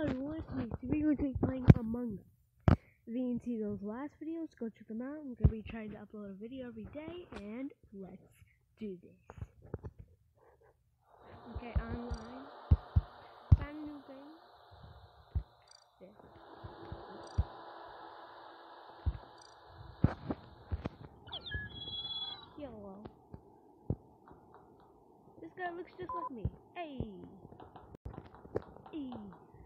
everyone, it's me. Today we're going to be playing Among Us. If you didn't see those last videos, go check them out. I'm going to be trying to upload a video every day, and let's do this. Okay, online. Find a new game. There. Yellow. This guy looks just like me. Hey. E.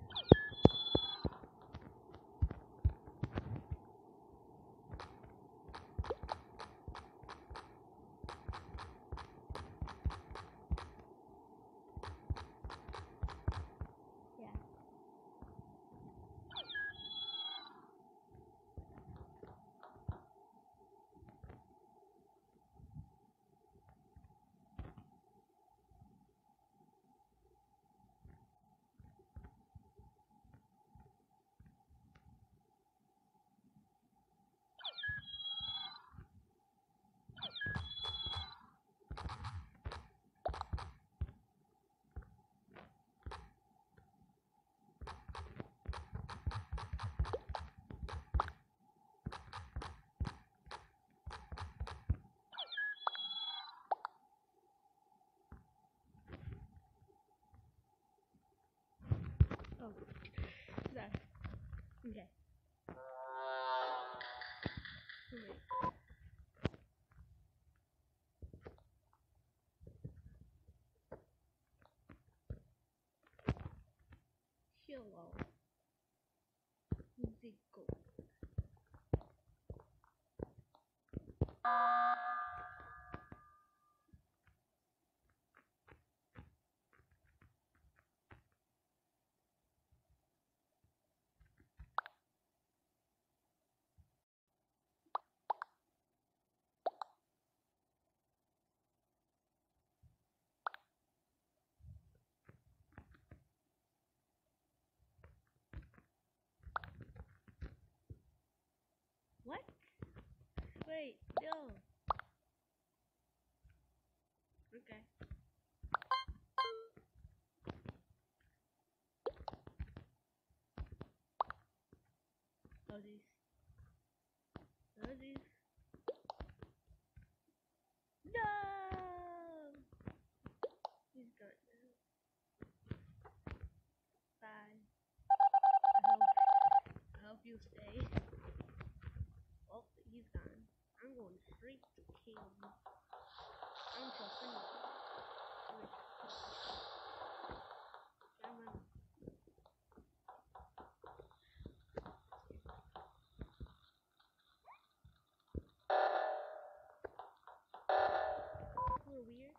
Oh, sorry. Okay. Wait. Hello. Zico. What? Wait, no. Okay. Oh, these. No! He's gone now. Bye. I hope you stay. Oh, he's gone. I'm going straight to kill him. I'm so funny. Come on. We're weird.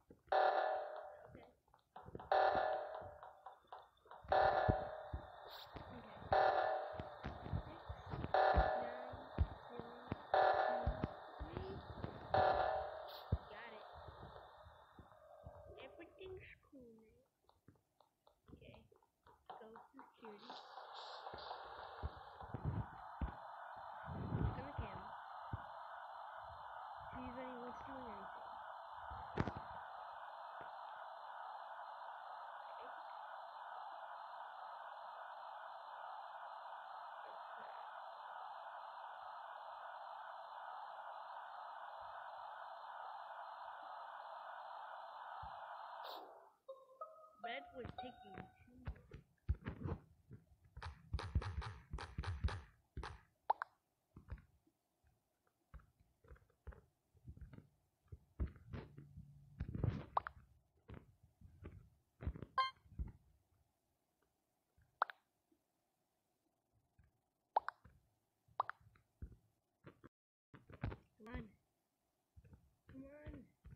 Everything's cool now. Okay, go to security. It's gonna count. See if anyone's doing anything. Red was taking too long. Come on. Come on.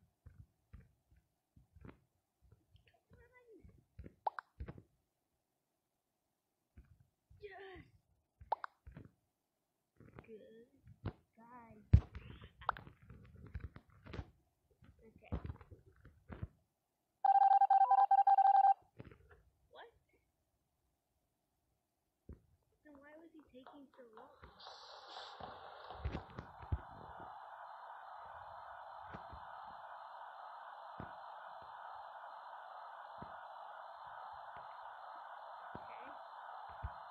Yes. Good. Guys. Okay. What? Then why was he taking so long? Okay.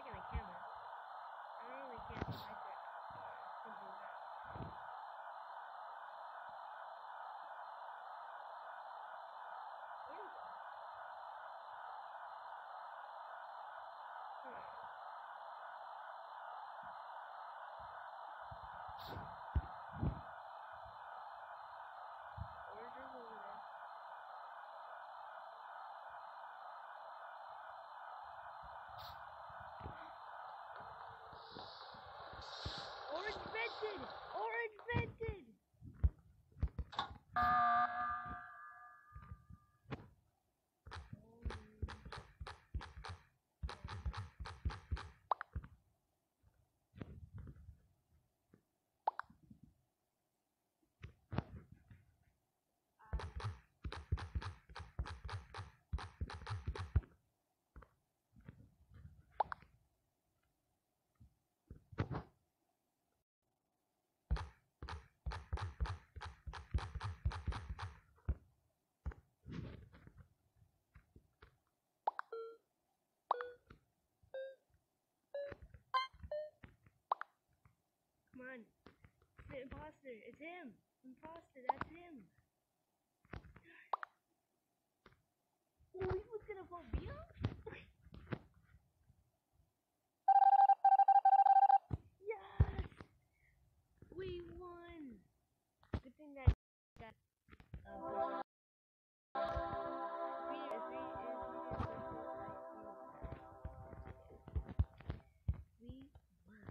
making a camera. I don't really care if I mic or something like that. What is it? Orange over there. Orange vented! Orange vented! Come on. It's the imposter. It's him. Imposter. That's him. Oh, he was gonna vote me out? Yes! We won! Good thing that we won.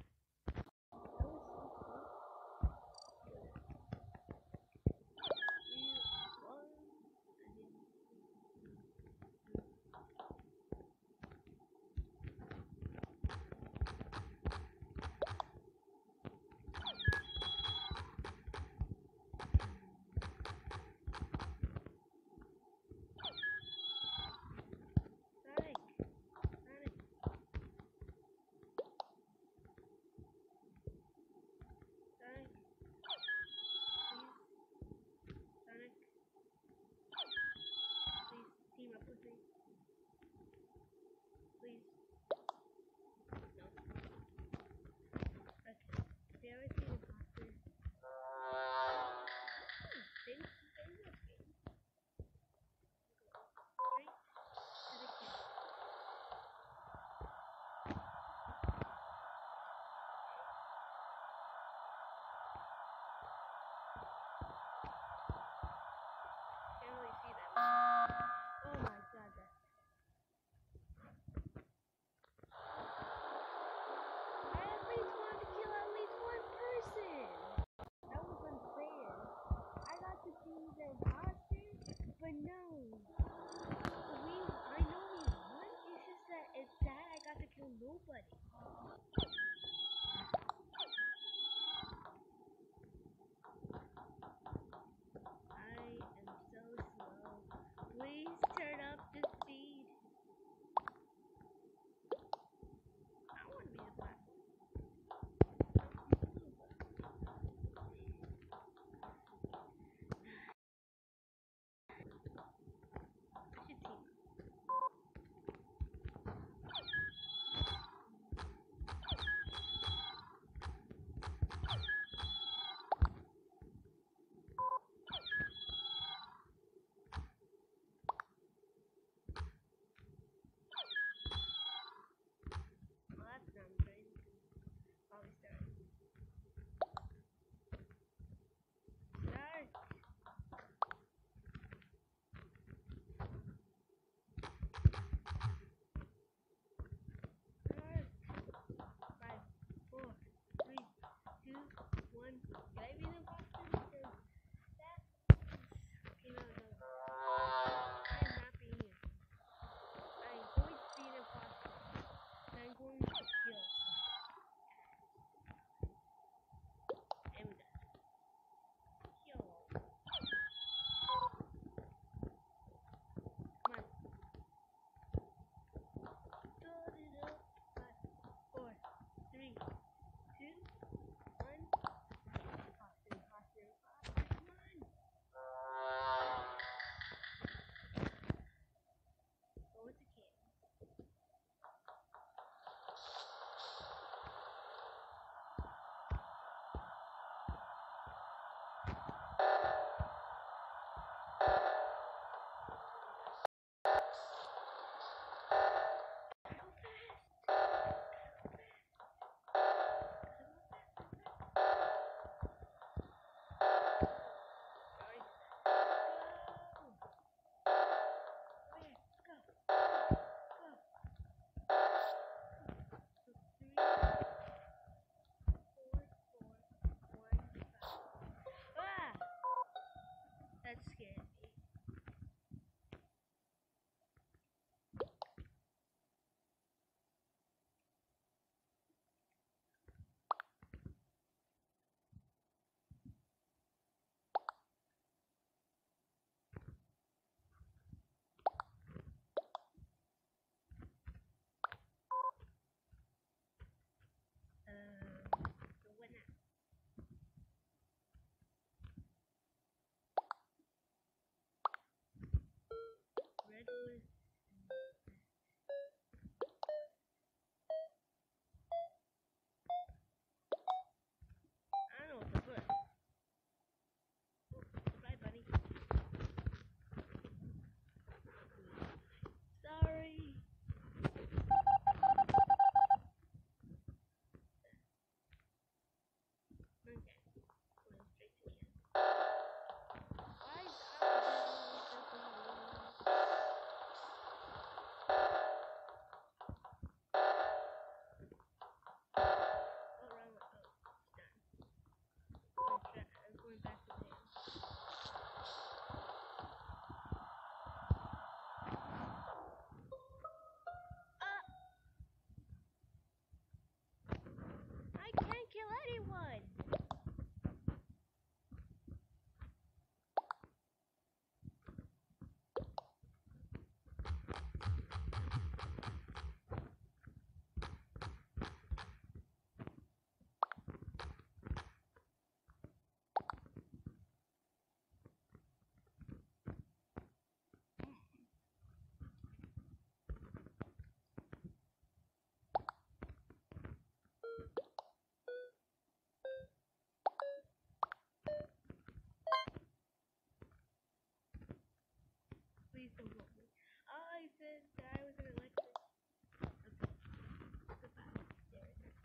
I said that I was gonna electric. Okay. Goodbye. There it is.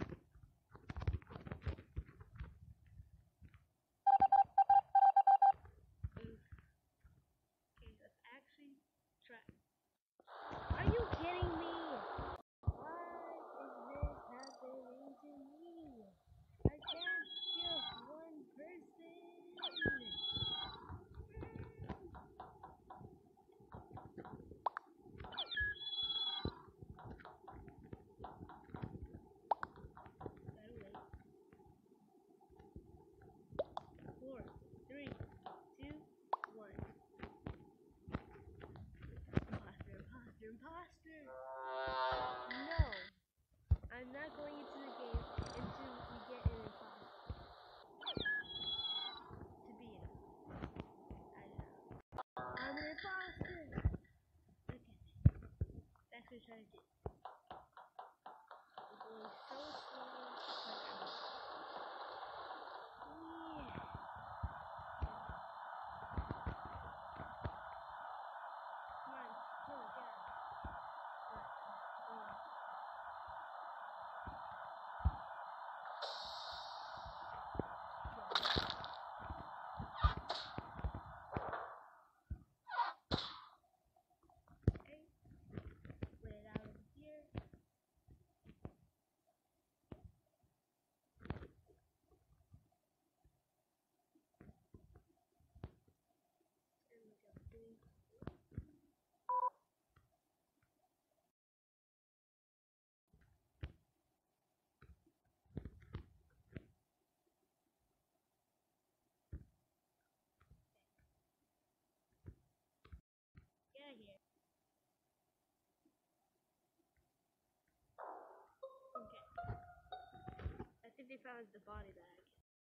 Oof. Okay, let's actually try. Are you kidding me? Why is this happening to me? I can't kill one person. Gotta wait. 4, 3, 2, 1. Imposter, imposter, imposter. No, I'm not going into the game until we get an imposter. To be an imposter. I don't know. I'm an imposter. Look at me. That's what I'm trying to do. I'm going so slow. Yeah. Come on, kill it, get out. Okay, wait it out over here. And look at this. Get out of here. Okay. I think they found the body bag.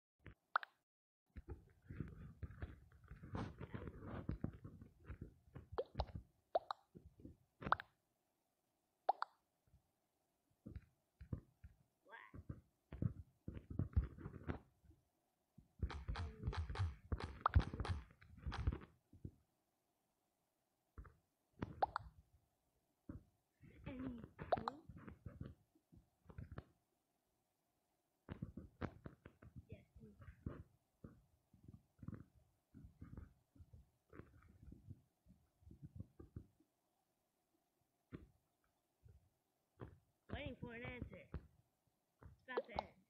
What? Any proof? Yes. Waiting for an answer. It's about to end.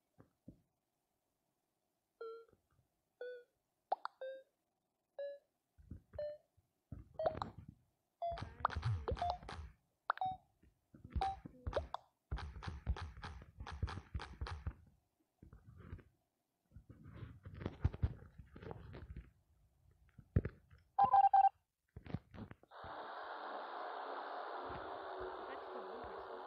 That's the one person.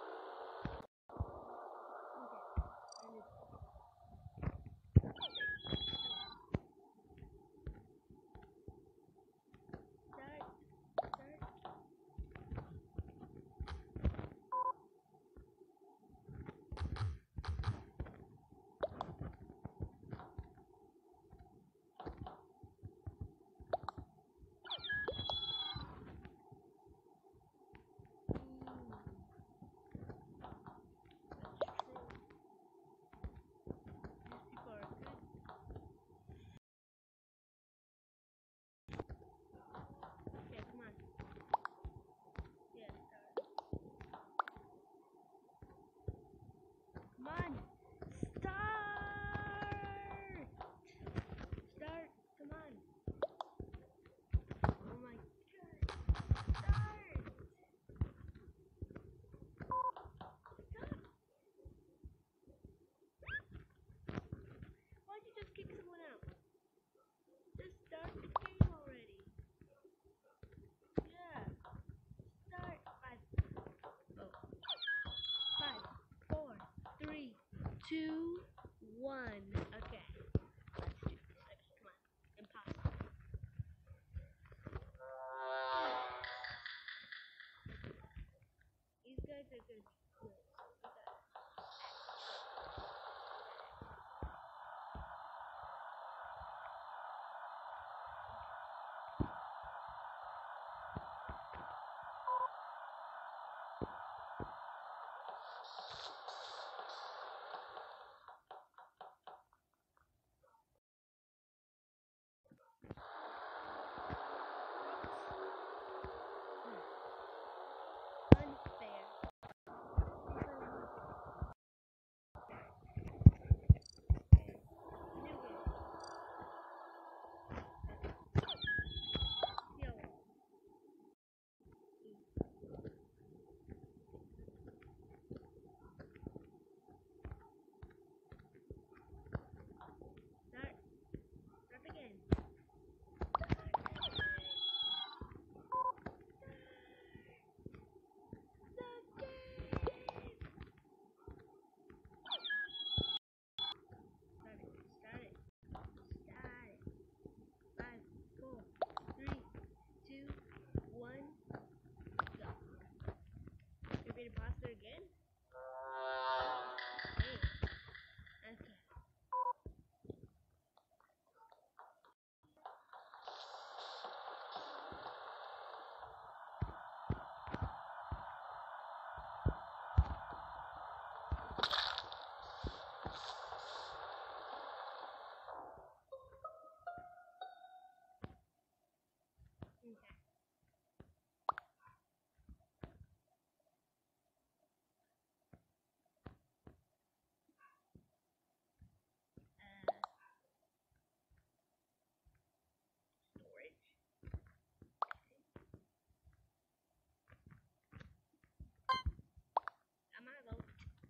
Start. That's true. These people are good. Yeah, come on. Yeah, start. Come on. Start. Start. Come on. Oh my god. Start. Stop. Why'd you just kick someone out? Just start the game already. Yeah. Start. 5, 4, 3, 2, 1. Okay. Let's do this. Okay, come on. Impossible. These guys are good. again? Hey. Okay. Okay. Storage. Am I low?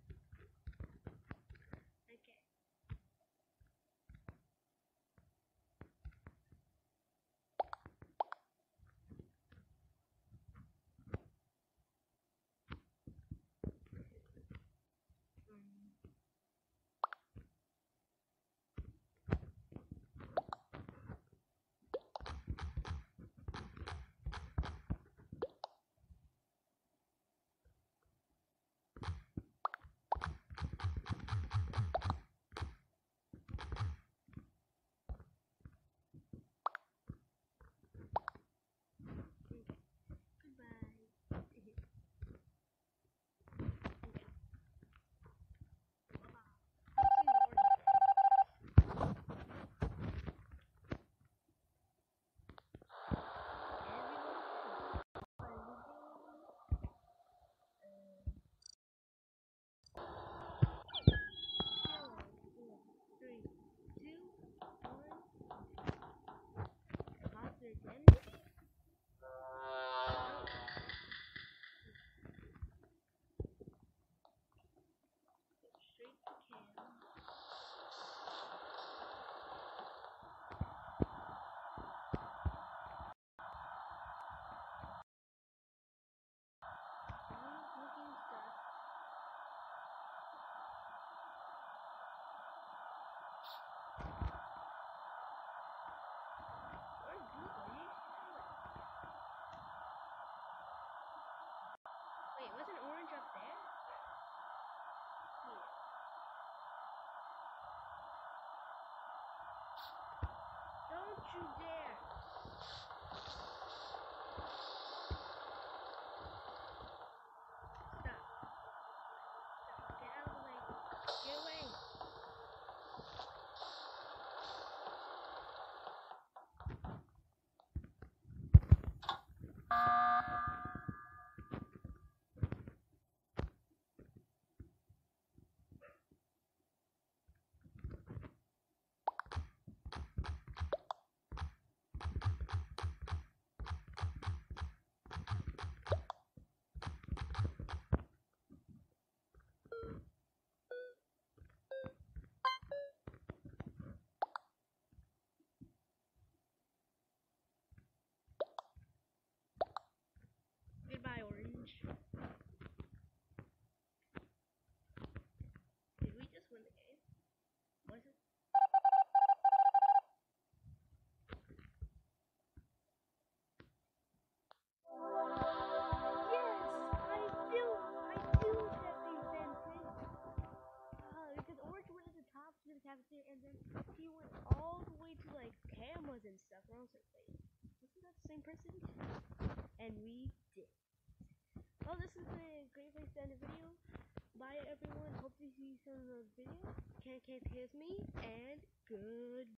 Okay. Wait, wasn't orange up there? Yeah. Don't you dare! Stop. Stop. Get out of the way. Get away. Goodbye, orange. Did we just win the game? Was it? Because Orange went to the top to the cafeteria, and then he went all the way to like cameras and stuff. And I was like, wait, wasn't that the same person? And we did. Well, this is a great place to end the video. Bye, everyone. Hope to see you soon in the video. Can't kiss me, and good.